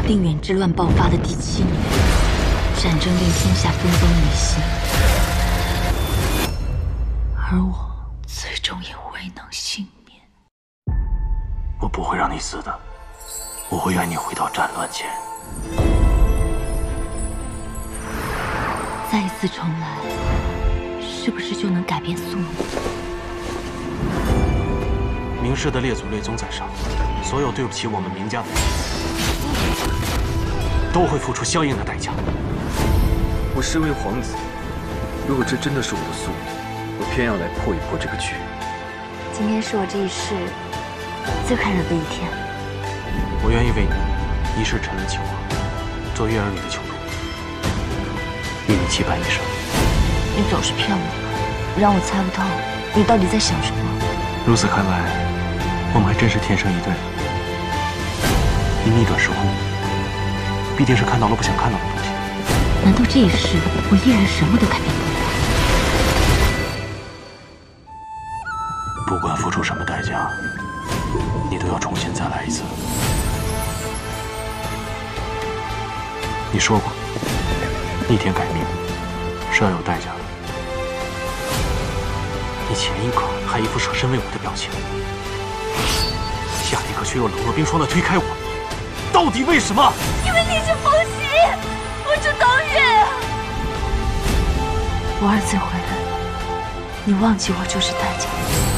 定远之乱爆发的第7年，战争令天下分崩离析，而我最终也未能幸免。 我不会让你死的，我会让你回到战乱前。 再一次重来，是不是就能改变宿命？ 明氏的列祖列宗在上，所有对不起我们明家的人，都会付出相应的代价。 我身为皇子，如果这真的是我的宿命，我偏要来破一破这个局。 今天是我这一世最快乐的一天。 我愿意为你一世沉沦情网，做月儿里的囚徒，与你羁绊一生。 你总是骗我，让我猜不透你到底在想什么。 如此看来，我们还真是天生一对。你逆转时空，必定是看到了不想看到的东西。 难道这一世我依然什么都改变不了？ 不管付出什么代价，你都要重新再来一次。你说过，逆天改命是要有代价的。你前一刻还一副舍身为我的表情，下一刻却又冷若冰霜的推开我，到底为什么？ 因为你是风息，我是当月。我儿子回来，你忘记我就是代价。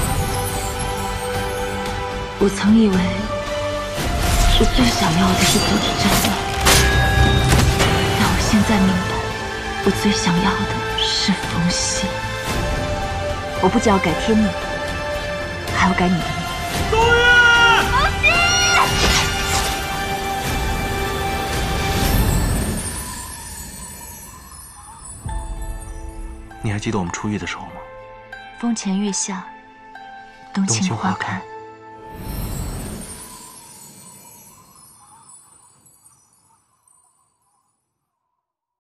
我曾以为我最想要的是阻止战乱，但我现在明白，我最想要的是风息。我不仅要改天命，还要改你的命。 冬月， 风息！ 你还记得我们初遇的时候吗？ 风前月下，冬青花开。